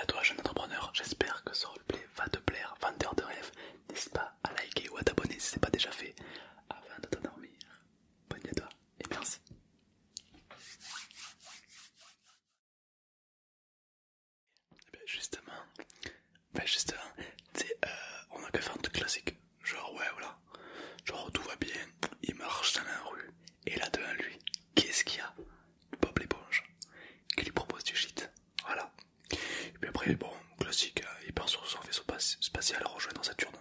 à toi, jeune entrepreneur. J'espère que ce roleplay va te plaire. Vendeur de rêve, n'hésite pas à liker ou à t'abonner si ce n'est pas déjà fait avant de t'endormir. Bonne nuit à toi et merci. Justement, justement, tu sais, on a qu'à faire un truc classique. Genre, ouais, voilà. Genre, tout va bien, il marche dans la rue. Et là, devant lui, qu'est-ce qu'il y a? Bob l'éponge, qui lui propose du shit. Voilà. Et puis après, bon, classique, il part sur son vaisseau spatial à rejoindre Saturne.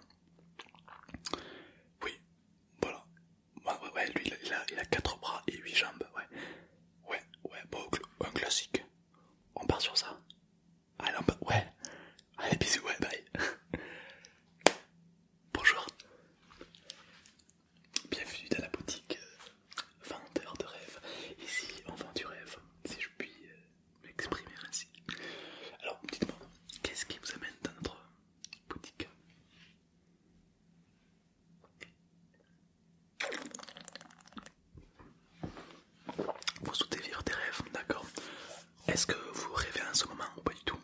Oui, voilà. Ouais, lui, il a 4 bras et 8 jambes, ouais. Ouais, bon, un classique. On part sur ça. Allez, ouais. Allez, bisous, ouais, bye. Bonjour. Bienvenue dans la boutique vendeur de rêve. Ici, on vend du rêve, si je puis m'exprimer ainsi. Alors, dites-moi, qu'est-ce qui vous amène dans notre boutique? Vous souhaitez vivre des rêves, d'accord. Est-ce que vous rêvez en ce moment ou pas du tout?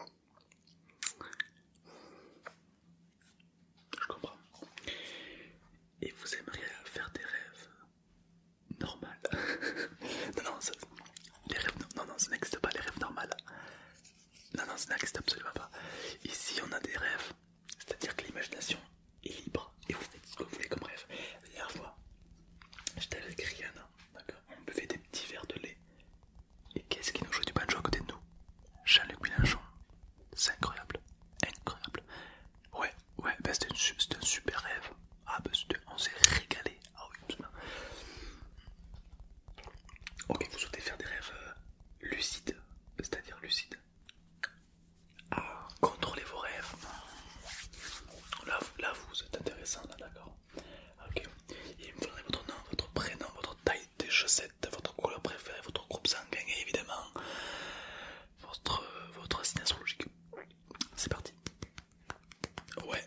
Je comprends. Et vous aimeriez faire des rêves normaux? Non, les rêves, non, ça n'existe pas, les rêves normaux. Non, ça n'existe absolument pas. Ici, on a des rêves, c'est-à-dire que l'imagination est libre et vous faites ce que vous voulez comme rêve. La dernière fois, j'étais avec Rihanna, d'accord. On buvait des petits verres de lait. Et qu'est-ce qui nous joue du banjo à côté de nous? Jean-Luc Mélenchon. C'est incroyable. Incroyable. Ouais, bah c'était un super rêve. Ah bah on s'est régalé. Ah oui, absolument. Ok, vous souhaitez faire des rêves lucides, c'est-à-dire lucides. Ah, contrôlez vos rêves. Là vous êtes intéressant, là, d'accord. Ok. Il me faudrait votre nom, votre prénom, votre taille des chaussettes, votre couleur préférée, votre groupe sanguin et évidemment votre signe astrologique. C'est parti. Ouais.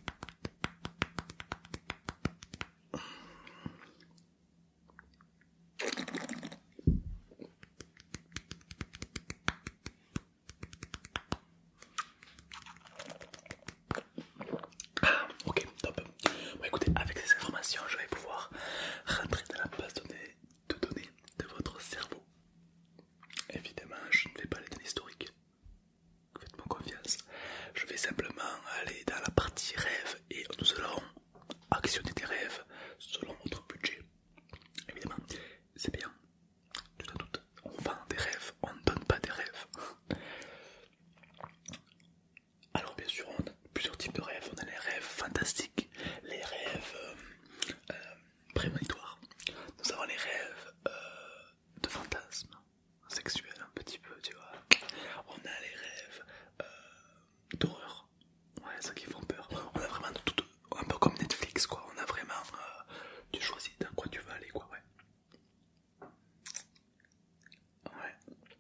Ok, top. Bon, écoutez, avec ces informations, je vais pouvoir rentrer dans la base de données de votre cerveau. Évidemment, je ne vais pas aller dans l'historique. Faites-moi confiance. Je vais simplement aller dans la partie rêve et nous allons actionner des rêves selon votre budget. Évidemment, c'est bien. Tu te doutes, on vend des rêves, on ne donne pas des rêves. Alors bien sûr, on a plusieurs types de rêves. On a les rêves fantastiques, les rêves prémonitoires. Nous avons les rêves de fantasmes sexuels un petit peu, tu vois. On a les rêves d'horreur, ouais, ceux qui font peur. On a vraiment de tout, un peu comme Netflix, quoi. On a vraiment, tu choisis dans quoi tu vas aller, quoi, ouais. Ouais.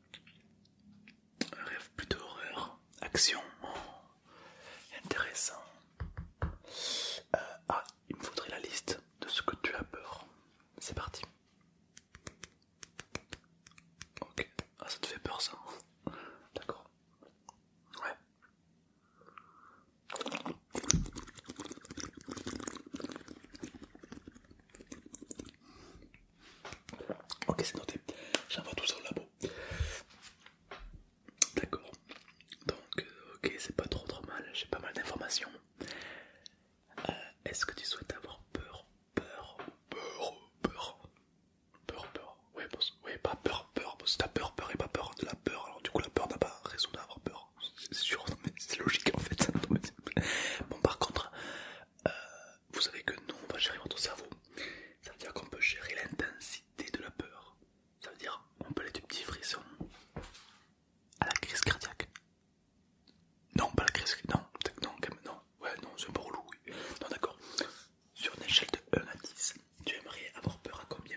Un rêve plutôt horreur, action, intéressant. Il me faudrait la liste de ce que tu as peur. C'est parti. Ok. Ah, ça te fait peur, ça. D'accord. Ouais. Ok, c'est noté. J'envoie tout ça au labo. D'accord. Donc, ok, c'est pas trop mal. J'ai pas mal d'informations. Est-ce que tu souhaites avoir peur? Peur. Ouais, pas peur. Parce que t'as peur et pas peur de la peur. Alors, du coup, la peur n'a pas raison d'avoir peur. C'est sûr, mais c'est logique en fait. Bon, par contre, vous savez que nous, on va gérer votre cerveau. Ça veut dire qu'on peut gérer l'intensité de la peur. Ça veut dire on peut aller du petit frisson à la crise cardiaque. Non, pas la crise, non, ouais, non, c'est un peu relou, oui. Non, d'accord. Sur une échelle de 1 à 10, tu aimerais avoir peur à combien?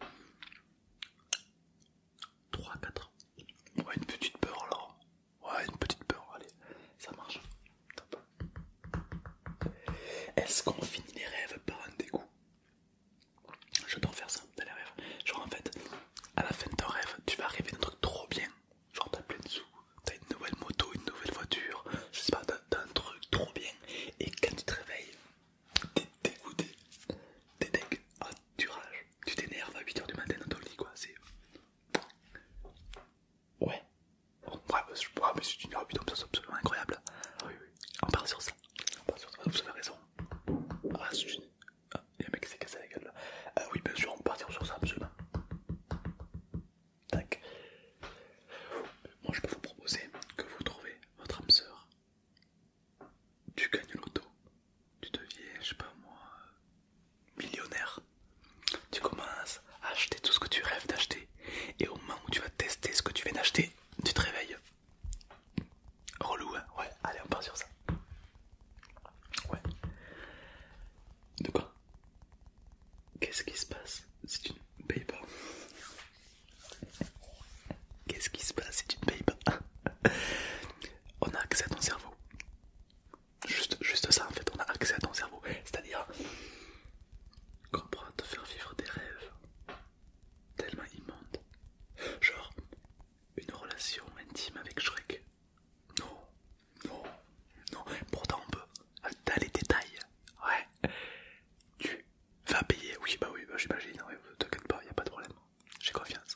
3, 4. Ouais, une petite peur alors. Ouais, une petite peur, allez, ça marche. Top. Est-ce qu'on finit les rêves par un dégoût? J'adore faire ça dans les rêves. Genre en fait, à la fin de ton rêve, tu vas rêver d'un truc trop bien. Genre t'as plein de sous, t'as une nouvelle moto, une nouvelle voiture. Ah mais c'est une ah, putain, c'est absolument incroyable. Ah oui, oui. On part sur ça. On part sur ça. Vous avez raison. Ah, c'est une... Ah, il y a un mec qui s'est cassé la gueule là. Ah oui, bien sûr, on part sur ça, absolument. Tac. Moi je peux vous proposer que vous trouvez votre âme sœur. Tu gagnes l'auto. Tu deviens, je sais pas moi, millionnaire. Tu commences à acheter tout ce que tu rêves d'acheter. Et au moment où tu vas tester ce que tu viens d'acheter, tu te réveilles. Relou, hein? Ouais, allez, on part sur ça. Ouais. De quoi? Qu'est-ce qui se passe si tu ne payes pas? Qu'est-ce qui se passe si tu ne payes pas? On a accès à ton cerveau. Juste ça en fait, on a accès à ton cerveau. C'est-à-dire qu'on pourra te faire vivre des rêves tellement immondes. Genre, une relation intime avec Shrek. Non, non, non. Pourtant on peut. T'as les détails. Ouais. Tu vas payer. Oui, bah j'imagine. Ouais, t'inquiète pas, y a pas de problème. J'ai confiance.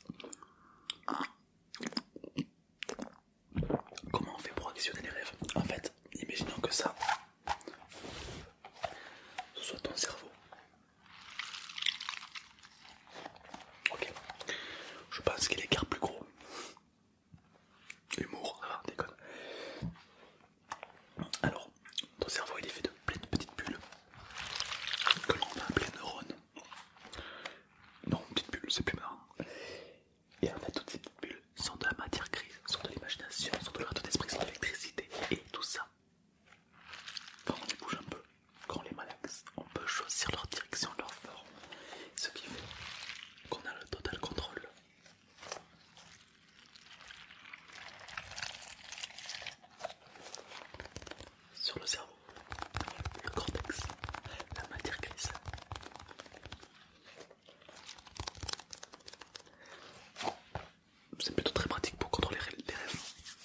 Comment on fait pour actionner les rêves? En fait, imaginons que ça, ce soit ton cerveau. Ok. Je pense qu'il est car plus gros. Humour, ça va, déconne. Alors, ton cerveau il est fait de plein de petites bulles que l'on va appeler neurones. Non, petites bulles, c'est plus marrant. Et en fait, toutes ces petites bulles sont de la matière grise, sont de l'imagination, sont de l'ordre d'esprit, sont de l'électricité. Et tout ça, quand on les bouge un peu, quand on les malaxe, on peut choisir leur direction, leur forme. Ce qui fait qu'on a le total contrôle. Sur le cerveau, le cortex, la matière grise. C'est plutôt très pratique pour contrôler les rêves.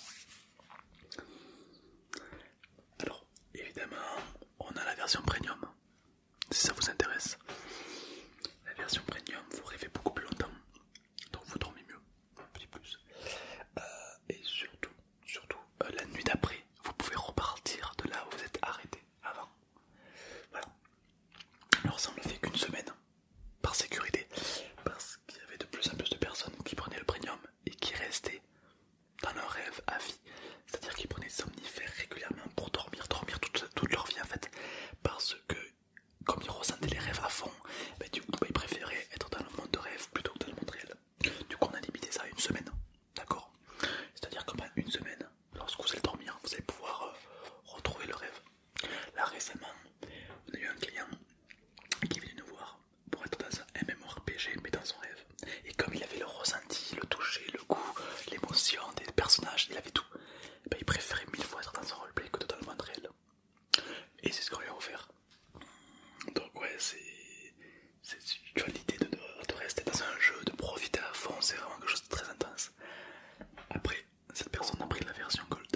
Alors, évidemment, on a la version premium, si ça vous intéresse. La version premium, vous rêvez beaucoup plus longtemps, donc vous dormez mieux, un petit plus. Et surtout, la nuit d'après, vous pouvez repartir de là où vous êtes arrêté avant. Voilà. Alors ça, on le fait qu'une semaine, par sécurité, parce qu'il y avait de plus en plus de personnes qui prenaient le premium et qui restaient dans leur rêve à vie. C'est-à-dire qu'ils prenaient des somnifères régulièrement pour dormir toute leur vie en fait. Parce que, comme ils ressentaient les rêves à fond, du coup ils préféraient être dans le monde de rêve plutôt que dans le monde réel. Du coup on a limité ça à une semaine, d'accord? C'est-à-dire que une semaine, lorsque vous allez dormir, vous allez pouvoir retrouver le rêve. Là récemment, on a eu un client qui est venu nous voir pour être dans un MMORPG mais dans son rêve. Et comme il avait le ressenti, le toucher, le goût, l'émotion des personnages, il avait tout, il préférait 1000 fois être dans son roleplay que dans le monde réel. Et c'est ce qu'on lui a offert. Donc ouais, tu vois l'idée de rester dans un jeu, de profiter à fond, c'est vraiment quelque chose de très intense. Après, cette personne a pris la version Gold.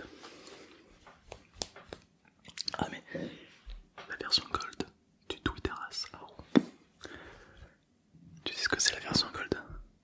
Ah mais, la version Gold du Twitteras. Tu sais ce que c'est la version Gold?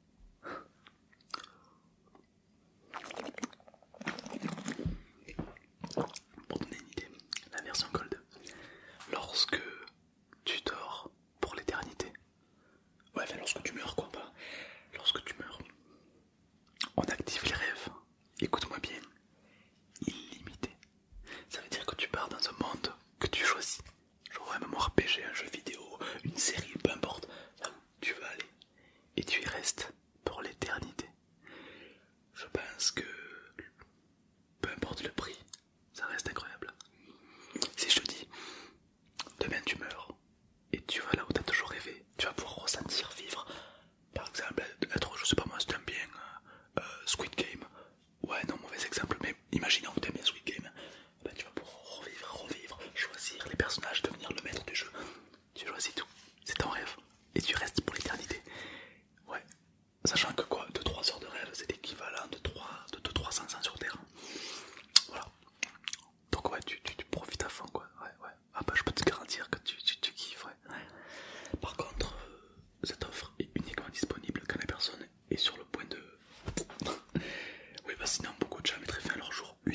Pour donner une idée, la version Gold, lorsque tu dors pour l'éternité, ouais, enfin lorsque tu meurs quoi, pas. Lorsque tu meurs, on active les rêves, écoute-moi bien, illimité. Ça veut dire que tu pars dans un monde que tu choisis, genre un MMORPG, un jeu vidéo, une série, peu importe, là où tu vas aller, et tu y restes pour l'éternité. Je pense que peu importe le prix, ça reste incroyable. Si je te dis, demain tu meurs, et tu vas là où tu as toujours rêvé, tu vas pouvoir ressentir, vivre, par exemple, être, je sais pas moi, si t'aimes bien Squid Game, ouais non, mauvais exemple, mais imaginons que t'aimes bien Squid Game, tu vas pouvoir revivre, choisir les personnages, devenir le maître du jeu, tu choisis tout, c'est ton rêve, et tu restes pour l'éternité. Ouais, sachant que quoi, 2-3 heures de rêve, c'est l'équivalent de 200-300 ans sur Terre. Voilà. Donc ouais, tu profites à fond quoi. Ouais. Ah bah je peux te garantir que tu kiffes, ouais. Par contre, cette offre est uniquement disponible quand la personne est sur le point de... Oui bah sinon beaucoup de gens mettraient fin à leur jour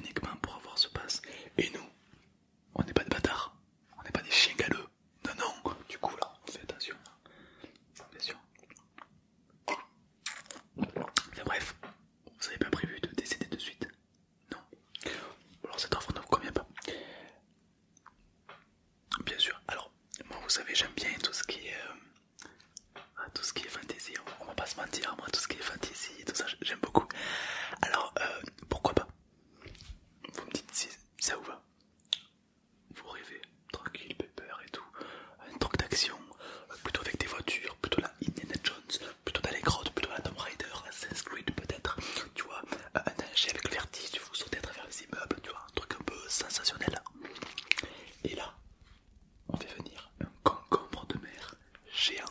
savez, j'aime bien tout ce qui est tout ce qui est fantasy, on va pas se mentir, moi tout ce qui est fantasy, tout ça j'aime beaucoup. Alors pourquoi pas? Vous me dites si ça vous va. Vous rêvez, tranquille, pépère et tout, un truc d'action, plutôt avec des voitures, plutôt la Indiana Jones, plutôt dans les grottes, plutôt la Tomb Raider, Assassin's Creed peut-être, tu vois, un danger avec le vertige, vous sautez à travers les immeubles, tu vois, un truc un peu sensationnel. Et là, on fait venir un concombre de mer géant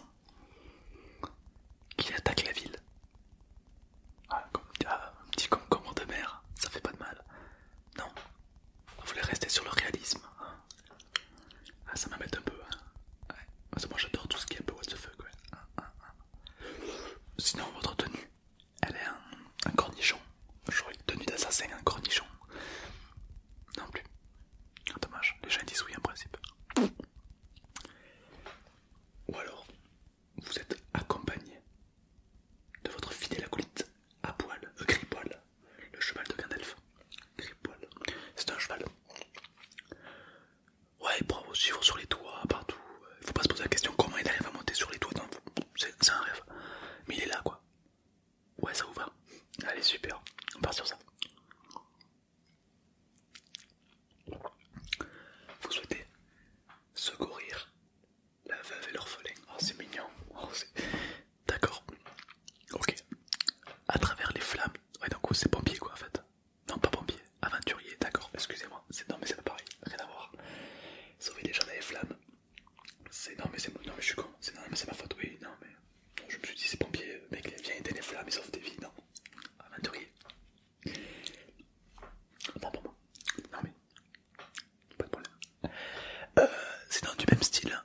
qui attaque la ville. Un petit concombre de mer, ça fait pas de mal. Non, vous voulez rester sur le réalisme, hein. Ah, ça m'embête un peu, hein. Ouais. Moi j'adore tout ce qui est un peu what the fuck, ouais. Sinon votre tenue, elle est un cornichon. J'aurais une tenue d'assassin, un cornichon. Non plus. Ah, dommage, les gens disent oui en principe. Ou alors, vous êtes accompagné de votre fidèle acolyte à poil, Gripoil, le cheval de Gandalf. Gripoil, c'est un cheval. Ouais, il pourra vous suivre sur les toits, partout. Il faut pas se poser la question comment il arrive à monter sur les toits. Non, c'est un rêve. Mais il est là, quoi. Ouais, ça vous va? Allez, super. On part sur ça. Vous souhaitez secourir la veuve et l'orphelin. Oh, c'est mignon. Oh, d'accord. Ok. À travers les flammes. Ouais, donc c'est pompier, quoi, en fait. Non, pas pompier. Aventurier, d'accord. Excusez-moi. Non, mais c'est pas pareil. Rien à voir. Sauver les gens dans les flammes. Non, mais je suis con. Non, mais c'est ma faute, oui. Non, mais. Non, je me suis dit, c'est pompier. Le mec, il vient éteindre les flammes, il sauve des vies. Non. Aventurier. Non, pour moi. Non, mais. Pas de problème. Sinon, du même style,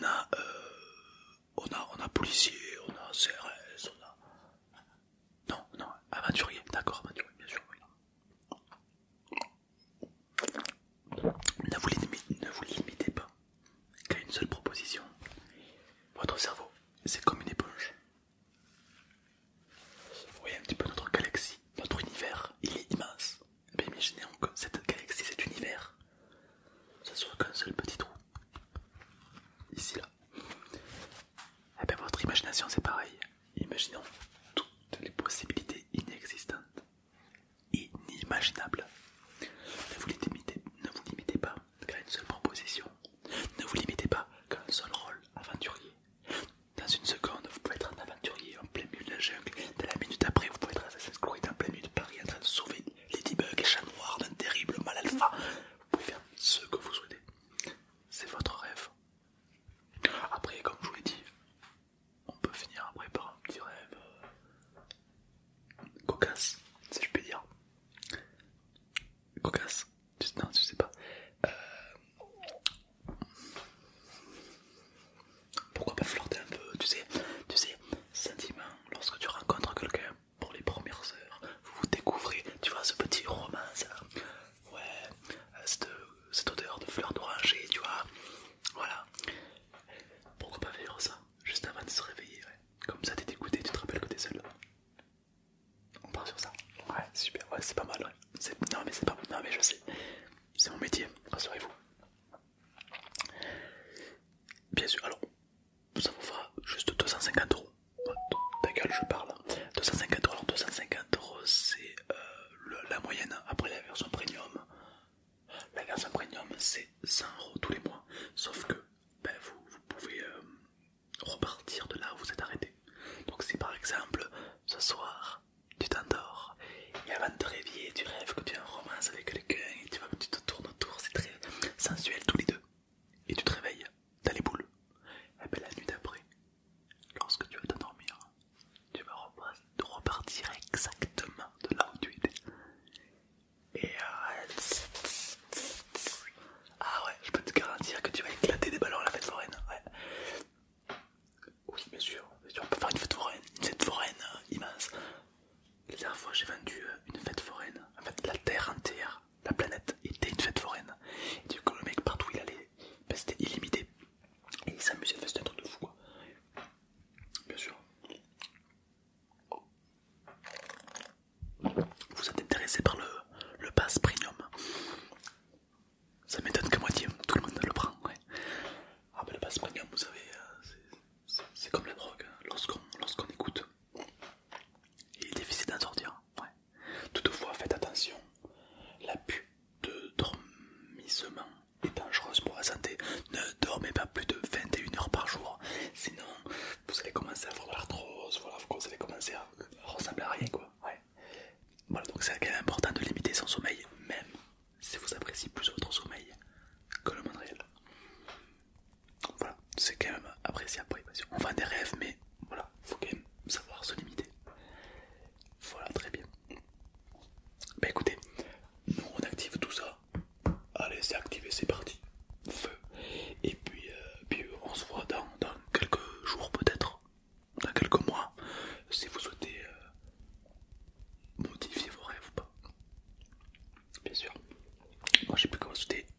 on a policier, on a CRS, on a. Non, non, aventurier, d'accord, aventurier, bien sûr, oui. Ne vous limitez pas qu'à une seule proposition. Votre cerveau, c'est comme une éponge. Vous voyez un petit peu notre galaxie, notre univers, il est immense. Mais imaginez que cette galaxie, cet univers, ça soit qu'un seul petit trou. Ici, là. Et bien votre imagination, c'est pareil. Imaginons toutes les possibilités inexistantes, inimaginables. Ne vous limitez pas qu'à une seule proposition. Ne vous limitez pas qu'à un seul rôle aventurier. Dans une seconde, vous pouvez être un aventurier en plein milieu de la jungle. Dans la minute après, vous pouvez être Assassin's Creed en plein milieu de Paris en train de sauver Ladybug et Chat Noir d'un terrible mal alpha. Vous pouvez faire ce que vous souhaitez. C'est votre rêve. Après, comme je vous l'ai dit, on peut finir après par un petit rêve cocasse, si je peux dire. Cocasse. Non, je sais pas. Pourquoi pas flirter un peu, tu sais, sentiment, lorsque tu rencontres quelqu'un pour les premières heures, vous vous découvrez, tu vois, ce petit romance là, ouais, cette odeur de fleurs d'oranger, tu vois, voilà. Pourquoi pas vivre ça, juste avant de se réveiller, ouais. Comme ça t'es dégoûté, tu te rappelles que t'es seul. On part sur ça. Ouais, super, ouais, c'est pas mal, ouais. Non mais c'est pas, non mais je sais, c'est mon métier, rassurez-vous. Bien sûr, alors, ça vous fera juste 250€. Ta gueule, je parle. 250€, alors 250€, c'est la moyenne. Après la version premium, c'est 100€ tous les mois. Sauf que ben, vous pouvez repartir de là où vous êtes arrêté. Donc si par exemple, ce soir, tu t'endors et avant de te réveiller, tu rêves que tu es en romance avec quelqu'un et tu vois que tu te tournes autour, c'est très sensuel tous les deux. Et tu te réveilles, t'as les boules. Et ben la nuit d'après, lorsque tu vas t'endormir, tu vas repartir exactement de là où tu étais. Et ah ouais, je peux te garantir que tu vas éclater des ballons à la fête foraine. Ouais. Oui, bien sûr, activé, c'est parti. Feu. Et puis on se voit dans quelques jours peut-être, dans quelques mois, si vous souhaitez modifier vos rêves ou pas. Bien sûr. Moi j'ai plus qu'à vous souhaiter